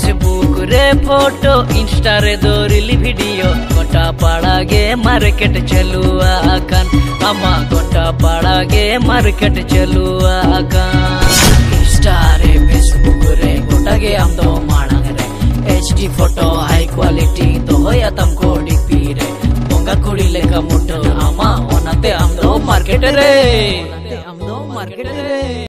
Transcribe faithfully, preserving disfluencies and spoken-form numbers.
Facebook रे photo Insta रे दो रील वीडियो गोटा पाड़ा गे मार्केट चलुआ आकान आमा गोटा पाड़ा गे मार्केट चलुआ आकान इंस्टा रे फेसबुक रे गोटा गे आम दो मांग रे एचडी फोटो हाई क्वालिटी तो होया तुमको डीपी रे बोंगा कुड़ी लेका मोटो आमा ओनाते आम दो मार्केट रे आम दो मार्केट रे।